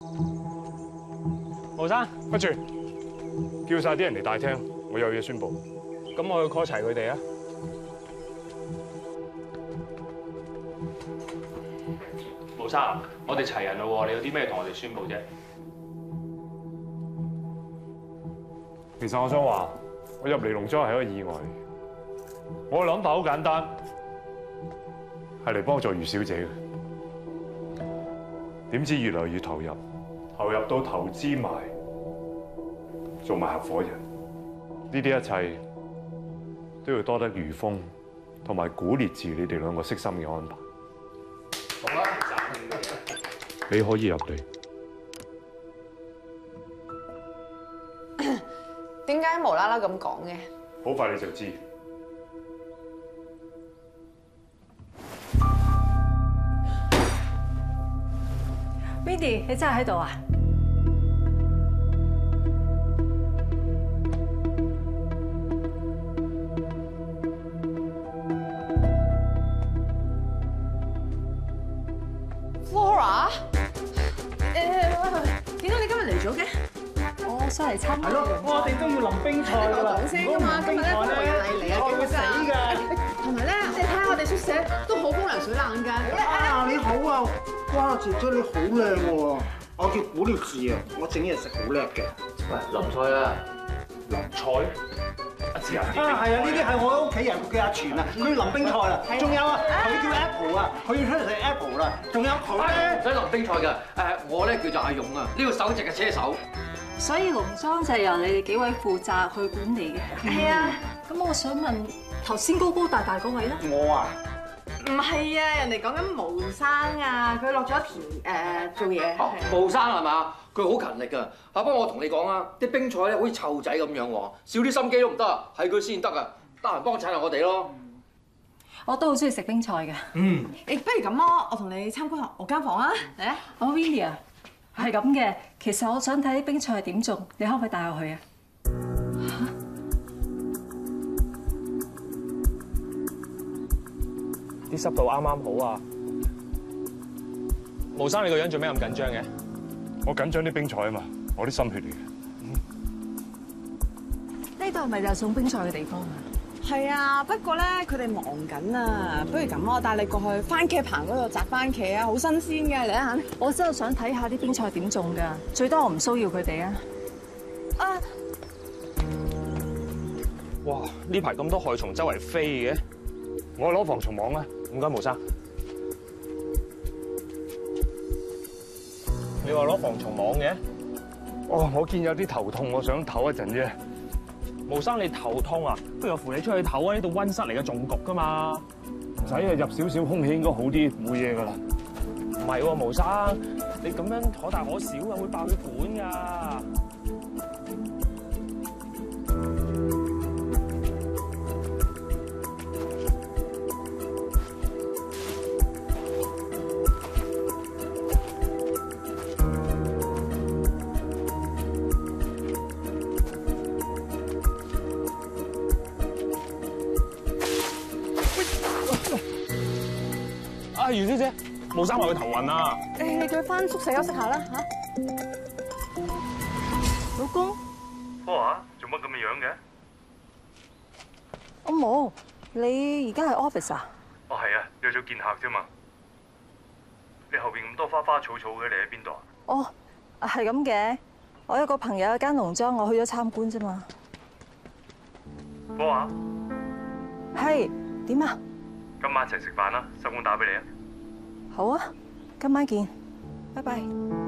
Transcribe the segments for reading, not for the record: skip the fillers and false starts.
毛生， 不住，叫晒啲人嚟大廳，我有嘢宣佈。 咁我去 call 齊佢哋啊！毛生，我哋齊人啦喎，你有啲咩同我哋宣佈啫？ 其實我想話，我入嚟農莊係一個意外。我嘅諗法好簡單，係嚟幫助余小姐嘅。點知越來越投入到投資埋，做埋合夥人。呢啲一切都要多得余峰同埋古烈治你哋兩個悉心嘅安排。 好啦， 你可以入嚟。 點解無啦啦咁講嘅？ 好快你就知。 Windy，你真係喺度啊？ Flora，點解你今日嚟咗嘅？ 我上嚟參加。 係咯，我哋都要淋冰賽㗎啦。 講聲㗎嘛，今日咧都係嚟啊， 我會死㗎。 同埋咧，你睇下我哋宿舍都好風涼水冷㗎。 啊，你好啊，哇，姐姐你好靚喎！我叫古烈治啊，我整嘢食好叻嘅。 喂，淋菜啦！ 林菜，阿志啊， 啊，係啊，呢啲係我屋企人，佢叫阿全啊，佢要淋冰賽啦。仲有啊，佢叫 Apple 啊，佢要出嚟食 Apple 啦。仲有佢咧， 唔使淋冰賽㗎。我咧叫做阿勇啊，呢個首席嘅車手。 所以農莊就係由你哋幾位負責去管理嘅。係啊，咁我想問頭先高高大大嗰位咧？ 我啊， 唔係啊，人哋講緊毛生啊，佢落咗田做嘢。 毛生係嘛？佢好勤力㗎。不過我同你講啊，啲冰賽咧好似湊仔咁樣喎，少啲心機都唔得，係佢先得啊！得閒幫襯下我哋咯。 我都好中意食冰菜嘅。 誒，不如咁咯，我同你參觀下我間房啊，嚟啊！ 我 Windy 啊，係咁嘅。其實我想睇啲冰菜係點種，你可唔可以帶我去啊？ 啲濕度啱啱好啊！毛生，你個樣做咩咁緊張嘅？ 我緊張啲冰菜啊嘛，我啲心血嚟嘅。 呢度係咪就係送冰菜嘅地方啊？ 係啊，不過咧佢哋忙緊啊，不如咁我帶你過去番茄棚嗰度摘番茄啊，好新鮮嘅，嚟啊！ 我真係想睇下啲冰菜點種㗎，最多我唔騷擾佢哋啊！ 啊！ 哇！呢排咁多害蟲周圍飛嘅， 我攞防蟲網啊！ 唔該，毛生。你話攞防蟲網嘅？ 哦，我見有啲頭痛，我想唞一陣啫。 毛生，你頭痛啊？不如我扶你出去唞啊！呢度溫室嚟嘅，仲焗㗎嘛。 唔使啊，入少少空氣應該好啲，冇嘢㗎啦。 唔係喎，毛生，你咁樣可大可小啊，會爆血管㗎。啊，余小姐，毛生話佢頭暈啊！ 誒，你叫佢翻宿舍休息下啦嚇。 老公， 科啊，做乜咁嘅樣嘅？ 我冇，你而家係 office 啊？ 哦，係啊，約咗見客啫嘛。你後邊咁多花花草草嘅，你喺邊度啊？ 哦，係咁嘅。我有個朋友有間農莊，我去咗參觀啫嘛。 科啊， 係點啊？ 今晚一齊食飯啦，收工打俾你啊！ 好啊，今晚見，拜拜。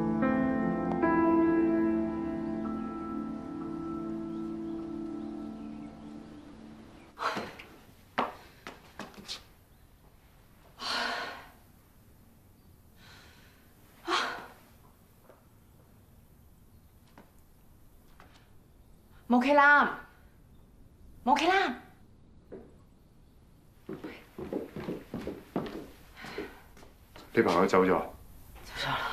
冇企啦，冇企啦。 你朋友走咗？ 走咗啦。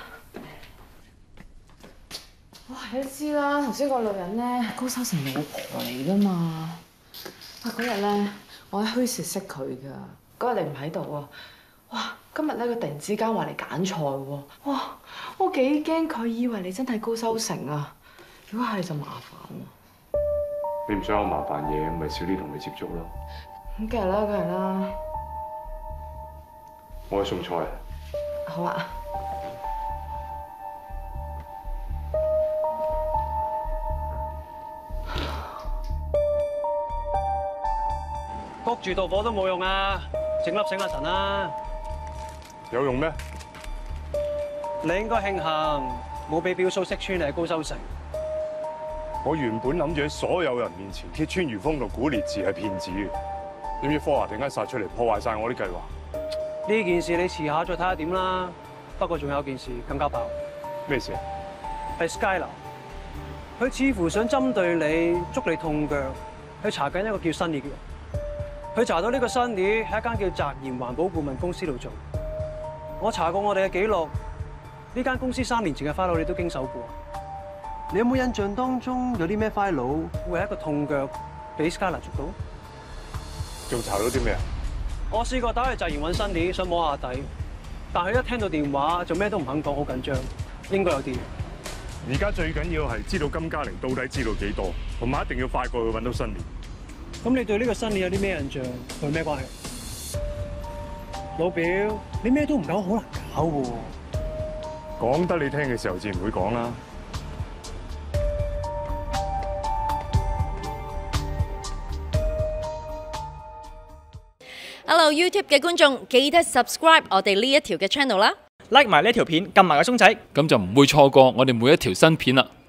哇，你都知啦，頭先個女人咧，高修成老婆嚟噶嘛。啊，嗰日咧，我喺墟市識佢噶，嗰日你唔喺度啊。哇，今日咧佢突然之間話嚟揀菜喎。哇， 我幾驚佢以為你真係高修成啊！如果係就麻煩啦。 你唔想有麻煩嘢，咪少啲同你接觸咯。 咁梗係啦，梗係啦。 我去送菜。 好啊。 焗住度火都冇用啊！整粒醒下神啦。 有用咩？ 你應該慶幸冇俾表嫂識穿你係高修成。 我原本諗住喺所有人面前揭穿余峰同古烈治係騙子嘅，點知科華突然間殺出嚟破壞晒我啲計劃。 呢件事你遲下再睇下點啦。不過仲有件事更加爆。 咩事啊？ 係 Skylar，佢似乎想針對你捉你痛腳，去查緊一個叫 Sunny 嘅人。佢查到呢個 Sunny 喺一間叫澤賢環保顧問公司度做。我查過我哋嘅記錄，呢間公司3年前嘅 file 你都經手過。你有冇印象當中有啲咩 file 會係一個痛腳俾 Skylar 捉到？ 仲查到啲咩啊？ 我試過打去澤賢揾 Sunny 想摸下底，但佢一聽到電話就咩都唔肯講，好緊張。應該有啲。 而家最緊要係知道金嘉玲到底知道幾多，同埋一定要快過去揾到Sunny。 咁你對呢個Sunny有啲咩印象？同佢咩關係？老表，你咩都唔搞，好難搞喎。 講得你聽嘅時候，自然會講啦。 Hello YouTube 嘅觀眾，記得 subscribe 我哋呢一條嘅 channel 啦 ，like 埋呢條片，撳埋個鐘仔， 咁就唔會錯過我哋每一條新片啦。